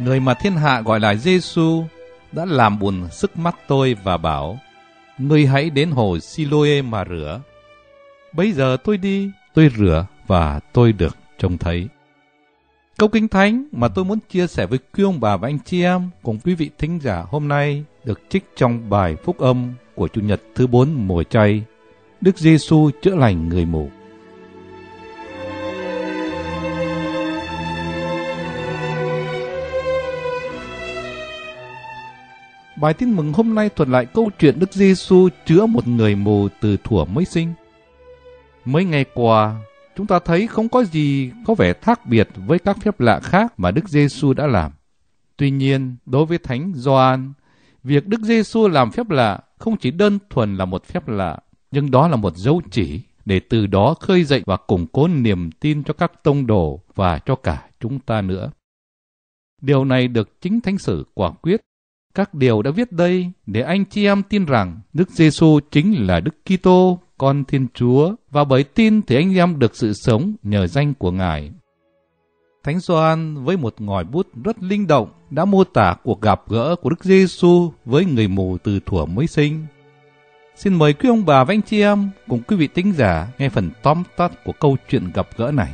người mà thiên hạ gọi là Giêsu, đã làm buồn sức mắt tôi và bảo: ngươi hãy đến hồ Siloe mà rửa. Bấy giờ tôi đi, tôi rửa và tôi được trông thấy. Câu Kinh Thánh mà tôi muốn chia sẻ với quý ông bà và anh chị em cùng quý vị thính giả hôm nay được trích trong bài phúc âm của Chủ nhật thứ 4 mùa chay, Đức Giêsu chữa lành người mù. Bài tin mừng hôm nay thuật lại câu chuyện Đức Giêsu chữa một người mù từ thuở mới sinh. Mấy ngày qua, chúng ta thấy không có gì có vẻ khác biệt với các phép lạ khác mà Đức Giêsu đã làm. Tuy nhiên, đối với Thánh Gioan, việc Đức Giêsu làm phép lạ không chỉ đơn thuần là một phép lạ, nhưng đó là một dấu chỉ để từ đó khơi dậy và củng cố niềm tin cho các tông đồ và cho cả chúng ta nữa. Điều này được chính Thánh Sử quả quyết. Các điều đã viết đây để anh chị em tin rằng Đức Giêsu chính là Đức Kitô, Con Thiên Chúa, và bởi tin thì anh em được sự sống nhờ danh của Ngài. Thánh Gioan với một ngòi bút rất linh động đã mô tả cuộc gặp gỡ của Đức Giêsu với người mù từ thuở mới sinh. Xin mời quý ông bà và anh chị em cùng quý vị thính giả nghe phần tóm tắt của câu chuyện gặp gỡ này.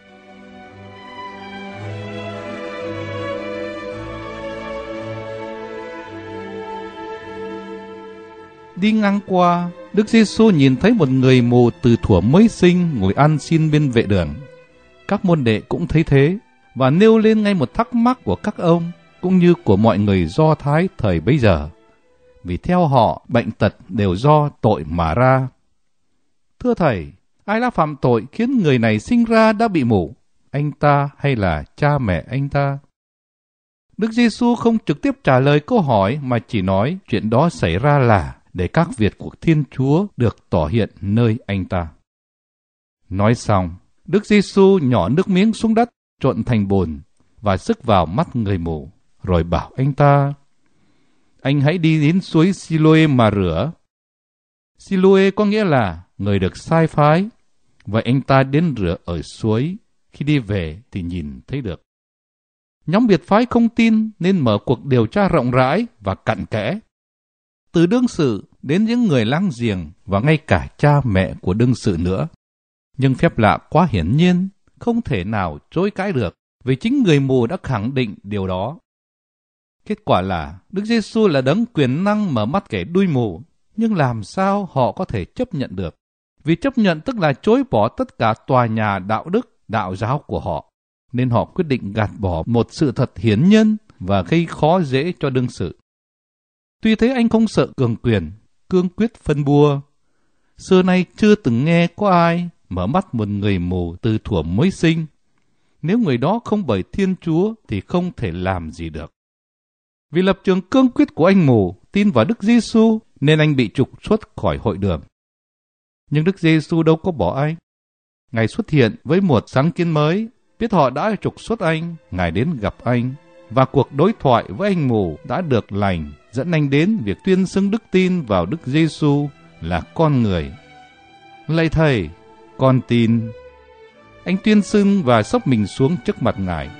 Đi ngang qua, Đức Giêsu nhìn thấy một người mù từ thuở mới sinh ngồi ăn xin bên vệ đường. Các môn đệ cũng thấy thế và nêu lên ngay một thắc mắc của các ông cũng như của mọi người Do Thái thời bấy giờ. Vì theo họ, bệnh tật đều do tội mà ra. Thưa Thầy, ai đã phạm tội khiến người này sinh ra đã bị mù? Anh ta hay là cha mẹ anh ta? Đức Giêsu không trực tiếp trả lời câu hỏi mà chỉ nói chuyện đó xảy ra là để các việc của Thiên Chúa được tỏ hiện nơi anh ta. Nói xong, Đức Giêsu nhỏ nước miếng xuống đất, trộn thành bùn và xức vào mắt người mù, rồi bảo anh ta: anh hãy đi đến suối Siloe mà rửa. Siloe có nghĩa là người được sai phái, và anh ta đến rửa ở suối, khi đi về thì nhìn thấy được. Nhóm biệt phái không tin nên mở cuộc điều tra rộng rãi và cặn kẽ. Từ đương sự đến những người láng giềng và ngay cả cha mẹ của đương sự nữa. Nhưng phép lạ quá hiển nhiên, không thể nào chối cãi được, vì chính người mù đã khẳng định điều đó. Kết quả là Đức Giêsu là đấng quyền năng mở mắt kẻ đuôi mù, nhưng làm sao họ có thể chấp nhận được? Vì chấp nhận tức là chối bỏ tất cả tòa nhà đạo đức, đạo giáo của họ, nên họ quyết định gạt bỏ một sự thật hiển nhân và gây khó dễ cho đương sự. Tuy thế anh không sợ cường quyền, cương quyết phân bua. Xưa nay chưa từng nghe có ai mở mắt một người mù từ thuở mới sinh. Nếu người đó không bởi Thiên Chúa thì không thể làm gì được. Vì lập trường cương quyết của anh mù tin vào Đức Giêsu nên anh bị trục xuất khỏi hội đường. Nhưng Đức Giêsu đâu có bỏ anh. Ngài xuất hiện với một sáng kiến mới. Biết họ đã trục xuất anh, Ngài đến gặp anh, và cuộc đối thoại với anh mù đã được lành, dẫn anh đến việc tuyên xưng đức tin vào Đức Giêsu là con người. Lạy Thầy, con tin. Anh tuyên xưng và xốc mình xuống trước mặt Ngài.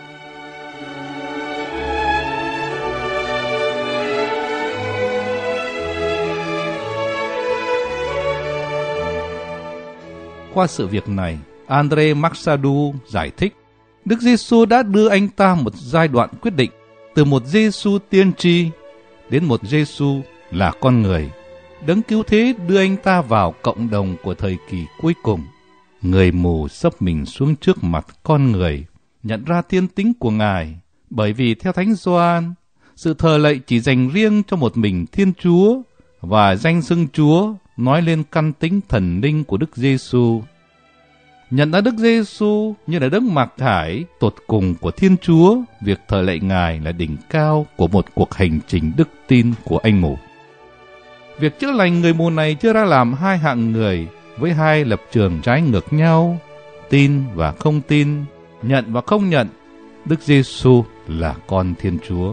Qua sự việc này, André Maxadu giải thích, Đức Giêsu đã đưa anh ta một giai đoạn quyết định, từ một Giêsu tiên tri đến một Giêsu là con người. Đấng cứu thế đưa anh ta vào cộng đồng của thời kỳ cuối cùng. Người mù xấp mình xuống trước mặt con người, nhận ra thiên tính của Ngài, bởi vì theo Thánh Gioan, sự thờ lạy chỉ dành riêng cho một mình Thiên Chúa, và danh xưng Chúa nói lên căn tính thần linh của Đức Giêsu. Nhận ra Đức Giêsu như là đấng mặc khải tột cùng của Thiên Chúa, việc thờ lạy Ngài là đỉnh cao của một cuộc hành trình đức tin của anh mù. Việc chữa lành người mù này chưa ra làm hai hạng người với hai lập trường trái ngược nhau, tin và không tin, nhận và không nhận. Đức Giêsu là con Thiên Chúa.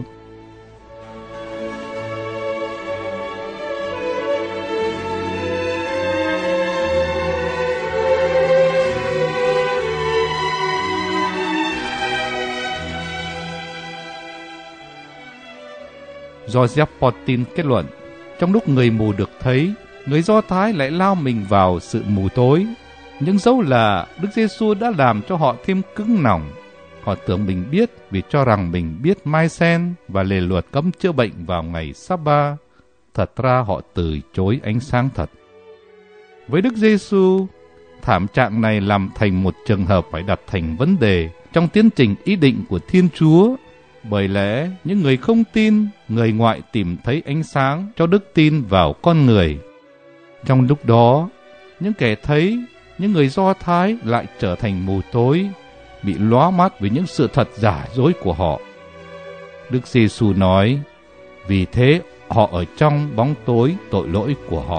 Joseph Portin kết luận, trong lúc người mù được thấy, người Do Thái lại lao mình vào sự mù tối. Nhưng dẫu là Đức Giêsu đã làm cho họ thêm cứng lòng. Họ tưởng mình biết vì cho rằng mình biết mai sen và lề luật cấm chữa bệnh vào ngày Sa-ba. Thật ra họ từ chối ánh sáng thật. Với Đức Giêsu, thảm trạng này làm thành một trường hợp phải đặt thành vấn đề trong tiến trình ý định của Thiên Chúa. Bởi lẽ những người không tin, người ngoại tìm thấy ánh sáng cho đức tin vào con người. Trong lúc đó, những kẻ thấy, những người Do Thái lại trở thành mù tối, bị lóa mắt vì những sự thật giả dối của họ. Đức Giêsu nói, vì thế họ ở trong bóng tối tội lỗi của họ.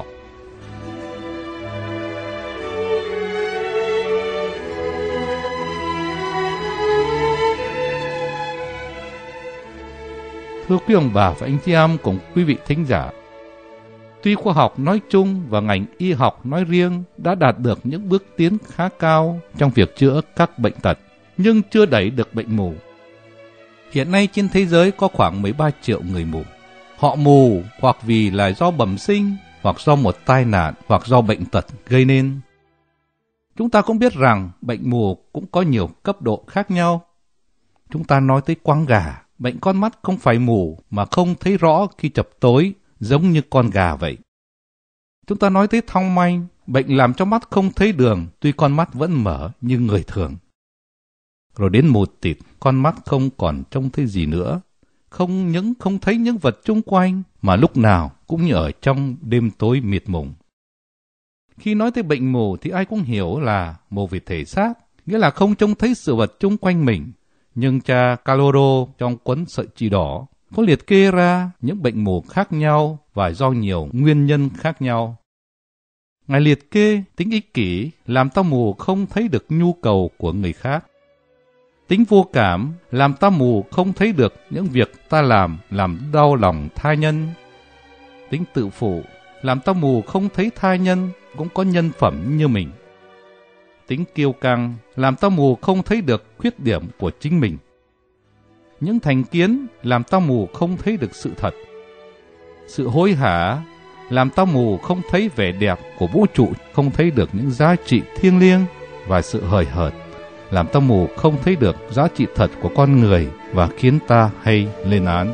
Thưa quý ông bà và anh chị em cùng quý vị thính giả, tuy khoa học nói chung và ngành y học nói riêng đã đạt được những bước tiến khá cao trong việc chữa các bệnh tật, nhưng chưa đẩy được bệnh mù. Hiện nay trên thế giới có khoảng 13 triệu người mù. Họ mù hoặc vì là do bẩm sinh, hoặc do một tai nạn, hoặc do bệnh tật gây nên. Chúng ta cũng biết rằng bệnh mù cũng có nhiều cấp độ khác nhau. Chúng ta nói tới quáng gà, bệnh con mắt không phải mù mà không thấy rõ khi chập tối, giống như con gà vậy. Chúng ta nói tới thong manh, bệnh làm cho mắt không thấy đường, tuy con mắt vẫn mở như người thường. Rồi đến mù tịt, con mắt không còn trông thấy gì nữa. Không những không thấy những vật chung quanh, mà lúc nào cũng như ở trong đêm tối mịt mùng. Khi nói tới bệnh mù thì ai cũng hiểu là mù về thể xác, nghĩa là không trông thấy sự vật chung quanh mình. Nhưng cha Caloro trong cuốn Sợi Chỉ Đỏ có liệt kê ra những bệnh mù khác nhau và do nhiều nguyên nhân khác nhau. Ngài liệt kê tính ích kỷ làm ta mù không thấy được nhu cầu của người khác. Tính vô cảm làm ta mù không thấy được những việc ta làm đau lòng tha nhân. Tính tự phụ làm ta mù không thấy tha nhân cũng có nhân phẩm như mình. Tính kiêu căng làm ta mù không thấy được khuyết điểm của chính mình. Những thành kiến làm ta mù không thấy được sự thật. Sự hối hả làm ta mù không thấy vẻ đẹp của vũ trụ, không thấy được những giá trị thiêng liêng. Và sự hời hợt làm ta mù không thấy được giá trị thật của con người và khiến ta hay lên án.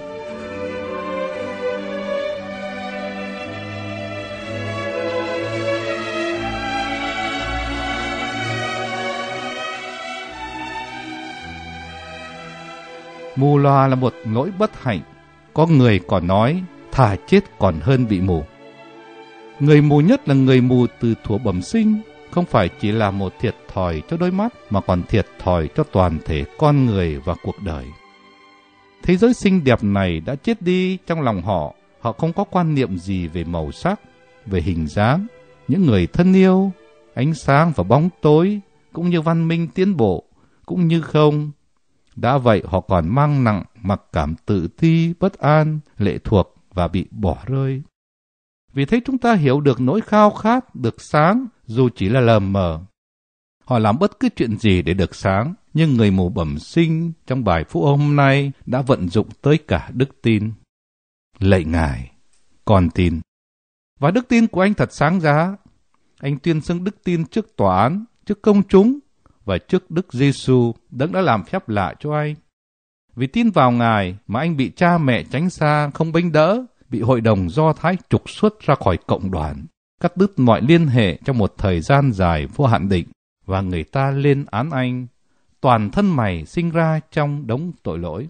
Mù loà là một nỗi bất hạnh. Có người còn nói thà chết còn hơn bị mù. Người mù nhất là người mù từ thuở bẩm sinh, không phải chỉ là một thiệt thòi cho đôi mắt mà còn thiệt thòi cho toàn thể con người và cuộc đời. Thế giới xinh đẹp này đã chết đi trong lòng họ. Họ không có quan niệm gì về màu sắc, về hình dáng, những người thân yêu, ánh sáng và bóng tối, cũng như văn minh tiến bộ, cũng như không. Đã vậy họ còn mang nặng mặc cảm tự ti, bất an, lệ thuộc và bị bỏ rơi. Vì thế chúng ta hiểu được nỗi khao khát được sáng dù chỉ là lờ mờ. Họ làm bất cứ chuyện gì để được sáng, nhưng người mù bẩm sinh trong bài phúc âm hôm nay đã vận dụng tới cả đức tin. Lạy Ngài, con tin. Và đức tin của anh thật sáng giá. Anh tuyên xưng đức tin trước tòa án, trước công chúng và trước Đức Giêsu đấng đã làm phép lạ cho anh. Vì tin vào Ngài mà anh bị cha mẹ tránh xa không bênh đỡ, bị hội đồng Do Thái trục xuất ra khỏi cộng đoàn, cắt đứt mọi liên hệ trong một thời gian dài vô hạn định, và người ta lên án anh. Toàn thân mày sinh ra trong đống tội lỗi.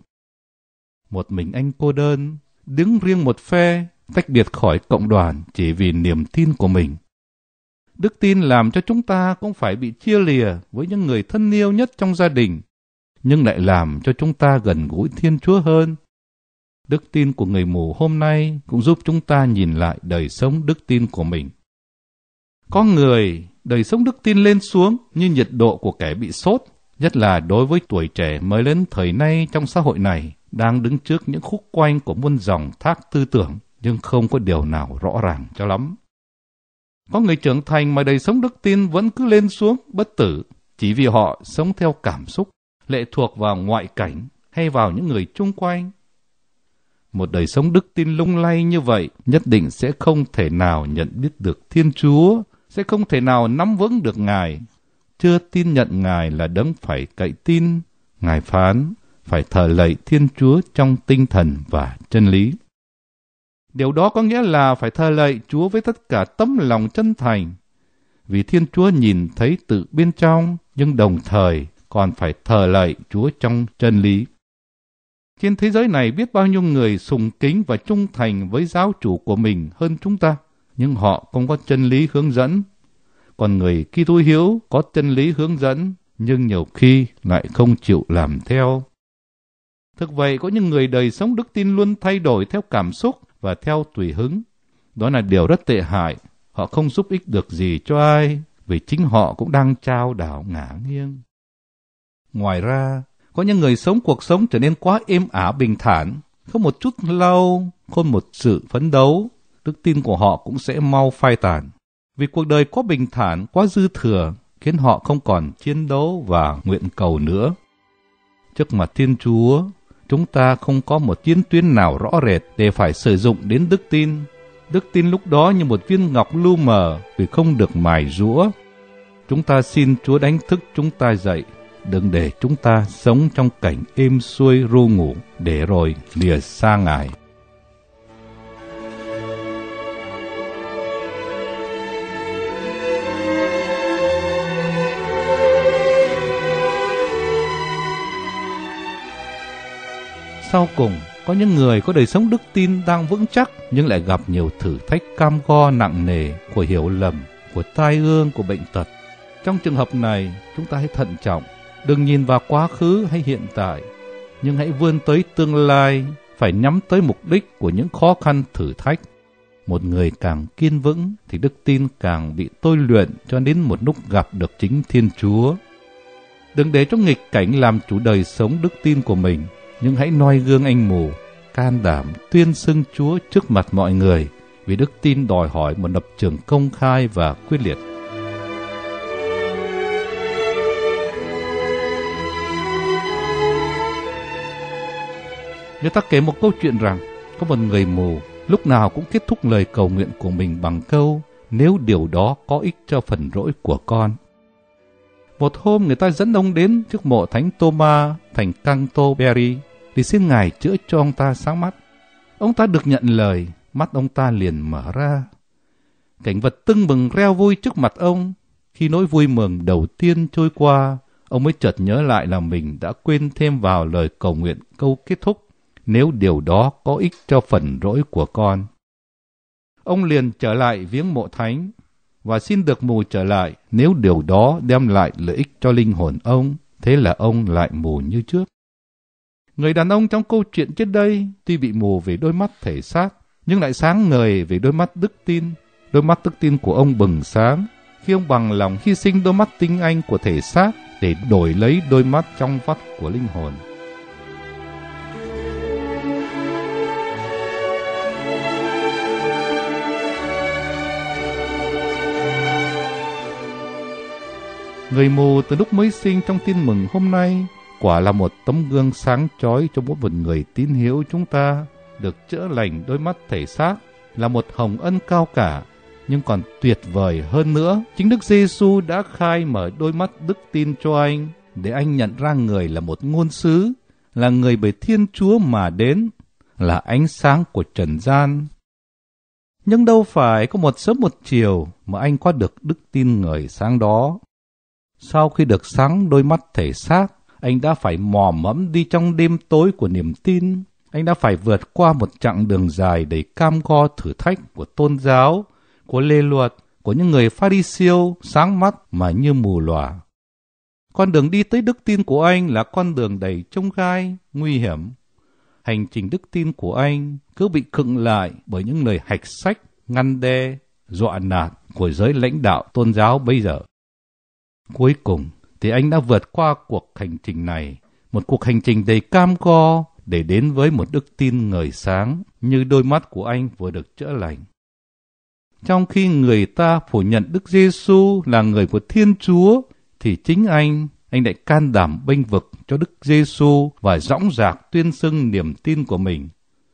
Một mình anh cô đơn, đứng riêng một phe, tách biệt khỏi cộng đoàn chỉ vì niềm tin của mình. Đức tin làm cho chúng ta cũng phải bị chia lìa với những người thân yêu nhất trong gia đình, nhưng lại làm cho chúng ta gần gũi Thiên Chúa hơn. Đức tin của người mù hôm nay cũng giúp chúng ta nhìn lại đời sống đức tin của mình. Có người, đời sống đức tin lên xuống như nhiệt độ của kẻ bị sốt, nhất là đối với tuổi trẻ mới lớn thời nay trong xã hội này, đang đứng trước những khúc quanh của muôn dòng thác tư tưởng, nhưng không có điều nào rõ ràng cho lắm. Có người trưởng thành mà đời sống đức tin vẫn cứ lên xuống bất tử, chỉ vì họ sống theo cảm xúc, lệ thuộc vào ngoại cảnh hay vào những người chung quanh. Một đời sống đức tin lung lay như vậy nhất định sẽ không thể nào nhận biết được Thiên Chúa, sẽ không thể nào nắm vững được Ngài. Chưa tin nhận Ngài là đấng phải cậy tin. Ngài phán phải thờ lạy Thiên Chúa trong tinh thần và chân lý. Điều đó có nghĩa là phải thờ lạy Chúa với tất cả tấm lòng chân thành. Vì Thiên Chúa nhìn thấy từ bên trong, nhưng đồng thời còn phải thờ lạy Chúa trong chân lý. Trên thế giới này biết bao nhiêu người sùng kính và trung thành với giáo chủ của mình hơn chúng ta, nhưng họ không có chân lý hướng dẫn. Còn người Kitô hữu có chân lý hướng dẫn, nhưng nhiều khi lại không chịu làm theo. Thực vậy, có những người đời sống đức tin luôn thay đổi theo cảm xúc và theo tùy hứng. Đó là điều rất tệ hại. Họ không giúp ích được gì cho ai, vì chính họ cũng đang chao đảo ngả nghiêng. Ngoài ra, có những người sống cuộc sống trở nên quá êm ả bình thản, không một chút lâu, không một sự phấn đấu, đức tin của họ cũng sẽ mau phai tàn. Vì cuộc đời quá bình thản, quá dư thừa, khiến họ không còn chiến đấu và nguyện cầu nữa. Trước mặt Thiên Chúa, chúng ta không có một chiến tuyến nào rõ rệt để phải sử dụng đến đức tin. Đức tin lúc đó như một viên ngọc lu mờ vì không được mài rũa. Chúng ta xin Chúa đánh thức chúng ta dậy, đừng để chúng ta sống trong cảnh êm xuôi ru ngủ, để rồi lìa xa Ngài. Sau cùng, có những người có đời sống đức tin đang vững chắc nhưng lại gặp nhiều thử thách cam go nặng nề của hiểu lầm, của tai ương, của bệnh tật. Trong trường hợp này, chúng ta hãy thận trọng, đừng nhìn vào quá khứ hay hiện tại, nhưng hãy vươn tới tương lai, phải nhắm tới mục đích của những khó khăn thử thách. Một người càng kiên vững thì đức tin càng bị tôi luyện cho đến một lúc gặp được chính Thiên Chúa. Đừng để cho nghịch cảnh làm chủ đời sống đức tin của mình, nhưng hãy noi gương anh mù, can đảm tuyên xưng Chúa trước mặt mọi người, vì đức tin đòi hỏi một lập trường công khai và quyết liệt. Người ta kể một câu chuyện rằng, có một người mù lúc nào cũng kết thúc lời cầu nguyện của mình bằng câu, nếu điều đó có ích cho phần rỗi của con. Một hôm người ta dẫn ông đến trước mộ Thánh Thomas thành Canterbury để xin Ngài chữa cho ông ta sáng mắt. Ông ta được nhận lời, mắt ông ta liền mở ra. Cảnh vật tưng bừng reo vui trước mặt ông. Khi nỗi vui mừng đầu tiên trôi qua, ông mới chợt nhớ lại là mình đã quên thêm vào lời cầu nguyện câu kết thúc, nếu điều đó có ích cho phần rỗi của con. Ông liền trở lại viếng mộ thánh và xin được mù trở lại nếu điều đó đem lại lợi ích cho linh hồn ông. Thế là ông lại mù như trước. Người đàn ông trong câu chuyện trên đây tuy bị mù về đôi mắt thể xác, nhưng lại sáng ngời về đôi mắt đức tin. Đôi mắt đức tin của ông bừng sáng khi ông bằng lòng hy sinh đôi mắt tinh anh của thể xác để đổi lấy đôi mắt trong vắt của linh hồn. Người mù từ lúc mới sinh trong tin mừng hôm nay quả là một tấm gương sáng chói cho mỗi một người tín hữu chúng ta. Được chữa lành đôi mắt thể xác là một hồng ân cao cả, nhưng còn tuyệt vời hơn nữa, chính Đức Giêsu đã khai mở đôi mắt đức tin cho anh, để anh nhận ra người là một ngôn sứ, là người bởi Thiên Chúa mà đến, là ánh sáng của trần gian. Nhưng đâu phải có một sớm một chiều mà anh có được đức tin ngời sáng đó. Sau khi được sáng đôi mắt thể xác, anh đã phải mò mẫm đi trong đêm tối của niềm tin. Anh đã phải vượt qua một chặng đường dài đầy cam go thử thách của tôn giáo, của lề luật, của những người Pha-ri-siêu sáng mắt mà như mù lòa. Con đường đi tới đức tin của anh là con đường đầy chông gai, nguy hiểm. Hành trình đức tin của anh cứ bị khựng lại bởi những lời hạch sách, ngăn đe, dọa nạt của giới lãnh đạo tôn giáo bây giờ. Cuối cùng thì anh đã vượt qua cuộc hành trình này, một cuộc hành trình đầy cam go để đến với một đức tin ngời sáng như đôi mắt của anh vừa được chữa lành. Trong khi người ta phủ nhận Đức Giêsu là người của Thiên Chúa, thì chính anh lại can đảm bênh vực cho Đức Giêsu và dõng dạc tuyên xưng niềm tin của mình.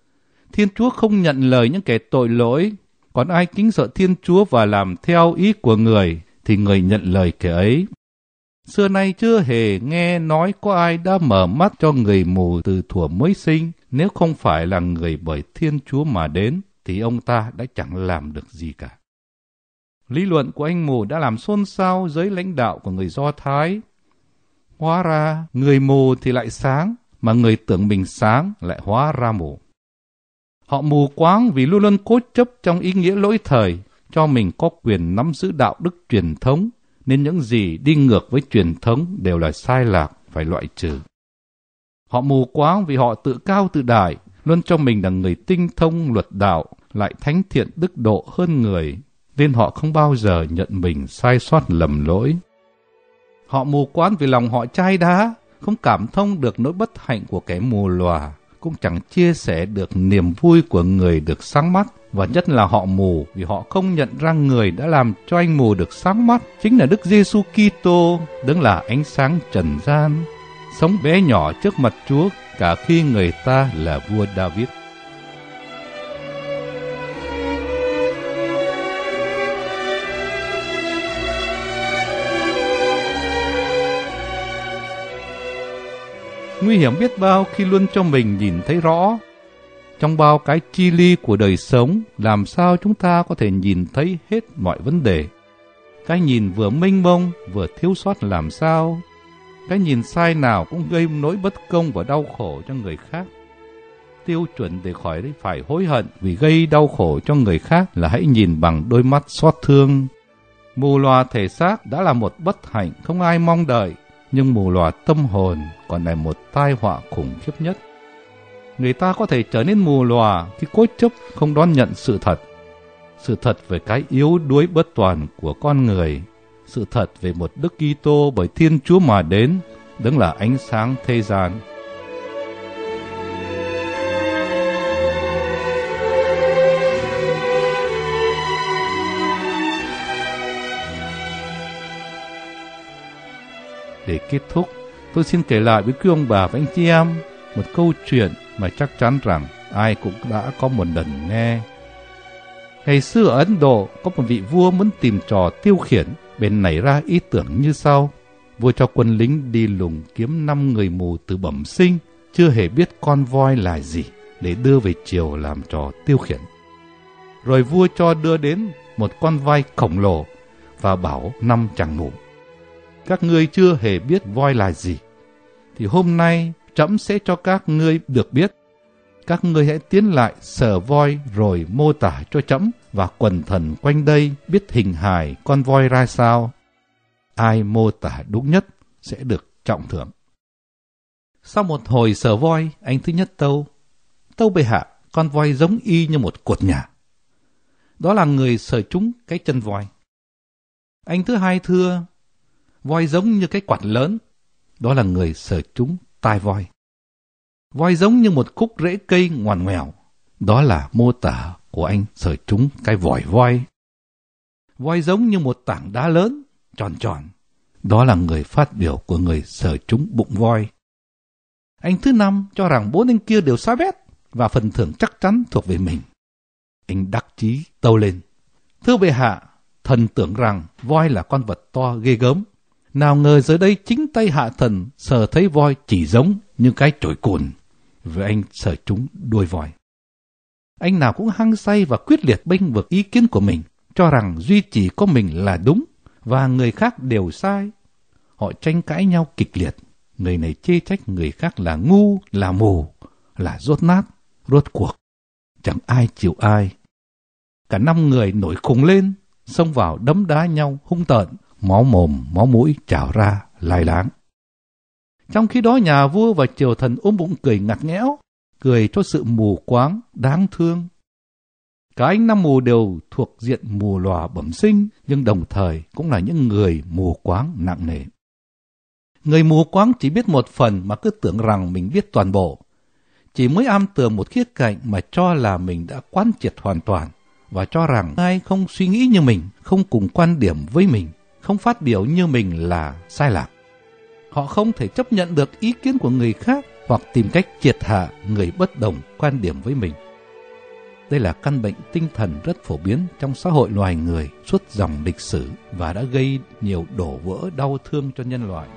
Thiên Chúa không nhận lời những kẻ tội lỗi, còn ai kính sợ Thiên Chúa và làm theo ý của người, thì người nhận lời kẻ ấy. Xưa nay chưa hề nghe nói có ai đã mở mắt cho người mù từ thuở mới sinh, nếu không phải là người bởi Thiên Chúa mà đến, thì ông ta đã chẳng làm được gì cả. Lý luận của anh mù đã làm xôn xao giới lãnh đạo của người Do Thái. Hóa ra, người mù thì lại sáng, mà người tưởng mình sáng lại hóa ra mù. Họ mù quáng vì luôn luôn cố chấp trong ý nghĩa lỗi thời, cho mình có quyền nắm giữ đạo đức truyền thống, nên những gì đi ngược với truyền thống đều là sai lạc, phải loại trừ. Họ mù quáng vì họ tự cao tự đại, luôn cho mình là người tinh thông luật đạo, lại thánh thiện đức độ hơn người, nên họ không bao giờ nhận mình sai sót lầm lỗi. Họ mù quáng vì lòng họ chai đá, không cảm thông được nỗi bất hạnh của kẻ mù lòa, cũng chẳng chia sẻ được niềm vui của người được sáng mắt, và nhất là họ mù vì họ không nhận ra người đã làm cho anh mù được sáng mắt chính là Đức Giêsu Kitô, đấng là ánh sáng trần gian, sống bé nhỏ trước mặt Chúa cả khi người ta là vua David. Nguy hiểm biết bao khi luôn cho mình nhìn thấy rõ. Trong bao cái chi ly của đời sống, làm sao chúng ta có thể nhìn thấy hết mọi vấn đề? Cái nhìn vừa mênh mông, vừa thiếu sót làm sao? Cái nhìn sai nào cũng gây nỗi bất công và đau khổ cho người khác. Tiêu chuẩn để khỏi phải hối hận vì gây đau khổ cho người khác là hãy nhìn bằng đôi mắt xót thương. Mù lòa thể xác đã là một bất hạnh không ai mong đợi, nhưng mù lòa tâm hồn còn là một tai họa khủng khiếp nhất. Người ta có thể trở nên mù lòa khi cố chấp không đón nhận sự thật về cái yếu đuối bất toàn của con người, sự thật về một Đức Kitô bởi Thiên Chúa mà đến, đấng là ánh sáng thế gian. Để kết thúc, tôi xin kể lại với quý ông bà và anh chị em một câu chuyện mà chắc chắn rằng ai cũng đã có một lần nghe. Ngày xưa ở Ấn Độ có một vị vua muốn tìm trò tiêu khiển, bèn nảy ra ý tưởng như sau. Vua cho quân lính đi lùng kiếm 5 người mù từ bẩm sinh, chưa hề biết con voi là gì, để đưa về triều làm trò tiêu khiển. Rồi vua cho đưa đến một con voi khổng lồ và bảo 5 chàng mù: các ngươi chưa hề biết voi là gì, thì hôm nay trẫm sẽ cho các ngươi được biết. Các ngươi hãy tiến lại sờ voi rồi mô tả cho trẫm và quần thần quanh đây biết hình hài con voi ra sao. Ai mô tả đúng nhất sẽ được trọng thưởng. Sau một hồi sờ voi, anh thứ nhất tâu: tâu bệ hạ, con voi giống y như một cột nhà. Đó là người sờ trúng cái chân voi. Anh thứ hai thưa: voi giống như cái quạt lớn. Đó là người sờ trúng tai voi. Voi giống như một khúc rễ cây ngoằn ngoèo. Đó là mô tả của anh sờ trúng cái vòi voi. Voi giống như một tảng đá lớn, tròn tròn. Đó là người phát biểu của người sờ trúng bụng voi. Anh thứ năm cho rằng 4 anh kia đều xóa bét và phần thưởng chắc chắn thuộc về mình. Anh đắc chí tâu lên: thưa bệ hạ, thần tưởng rằng voi là con vật to ghê gớm. Nào ngờ giờ đây chính tay hạ thần sờ thấy voi chỉ giống như cái chổi cùn. Với anh sờ trúng đuôi voi. Anh nào cũng hăng say và quyết liệt bênh vực ý kiến của mình, cho rằng duy chỉ có mình là đúng và người khác đều sai. Họ tranh cãi nhau kịch liệt. Người này chê trách người khác là ngu, là mù, là dốt nát. Rốt cuộc chẳng ai chịu ai. Cả 5 người nổi khùng lên, xông vào đấm đá nhau hung tợn, máu mồm máu mũi trào ra lai láng. Trong khi đó nhà vua và triều thần ôm bụng cười ngặt nghẽo, cười cho sự mù quáng đáng thương. Cả anh 5 mù đều thuộc diện mù lòa bẩm sinh, nhưng đồng thời cũng là những người mù quáng nặng nề. Người mù quáng chỉ biết một phần mà cứ tưởng rằng mình biết toàn bộ, chỉ mới am tường một khía cạnh mà cho là mình đã quán triệt hoàn toàn, và cho rằng ai không suy nghĩ như mình, không cùng quan điểm với mình, không phát biểu như mình là sai lạc. Họ không thể chấp nhận được ý kiến của người khác hoặc tìm cách triệt hạ người bất đồng quan điểm với mình. Đây là căn bệnh tinh thần rất phổ biến trong xã hội loài người suốt dòng lịch sử và đã gây nhiều đổ vỡ đau thương cho nhân loại.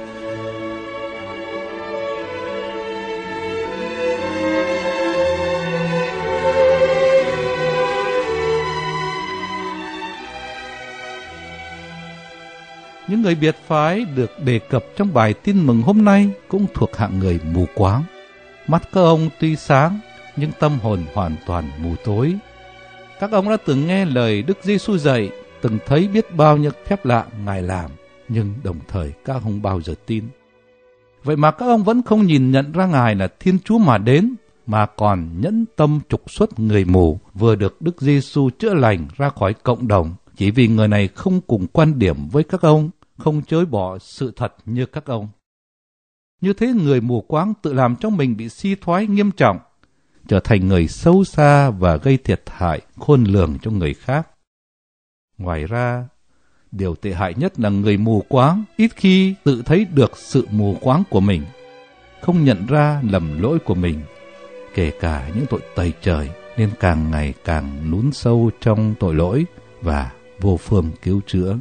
Những người biệt phái được đề cập trong bài tin mừng hôm nay cũng thuộc hạng người mù quáng. Mắt các ông tuy sáng, nhưng tâm hồn hoàn toàn mù tối. Các ông đã từng nghe lời Đức Giêsu dạy, từng thấy biết bao nhiêu phép lạ Ngài làm, nhưng đồng thời các ông không bao giờ tin. Vậy mà các ông vẫn không nhìn nhận ra Ngài là Thiên Chúa mà đến, mà còn nhẫn tâm trục xuất người mù vừa được Đức Giêsu chữa lành ra khỏi cộng đồng, chỉ vì người này không cùng quan điểm với các ông, không chối bỏ sự thật như các ông. Như thế người mù quáng tự làm cho mình bị suy thoái nghiêm trọng, trở thành người xấu xa và gây thiệt hại khôn lường cho người khác. Ngoài ra, điều tệ hại nhất là người mù quáng ít khi tự thấy được sự mù quáng của mình, không nhận ra lầm lỗi của mình, kể cả những tội tày trời, nên càng ngày càng lún sâu trong tội lỗi và vô phương cứu chữa.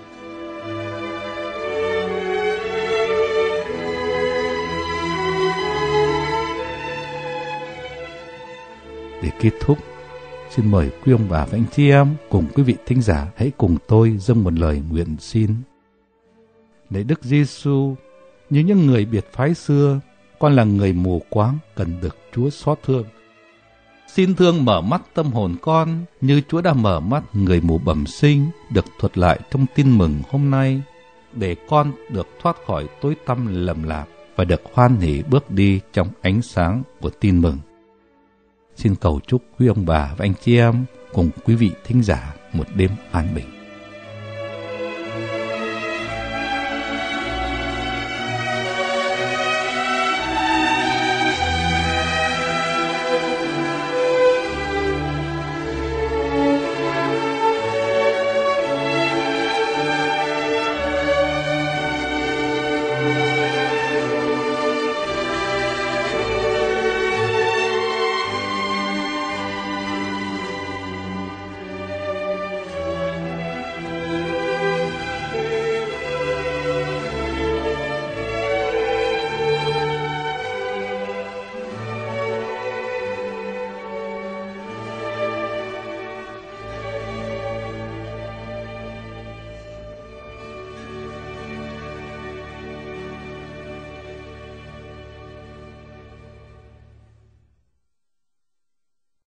Để kết thúc, xin mời quý ông bà và anh chị em cùng quý vị thính giả hãy cùng tôi dâng một lời nguyện xin. Lạy Đức Giêsu, như những người biệt phái xưa, con là người mù quáng cần được Chúa xót thương. Xin thương mở mắt tâm hồn con như Chúa đã mở mắt người mù bẩm sinh được thuật lại trong tin mừng hôm nay, để con được thoát khỏi tối tăm lầm lạc và được hoan hỉ bước đi trong ánh sáng của tin mừng. Xin cầu chúc quý ông bà và anh chị em cùng quý vị thính giả một đêm an bình.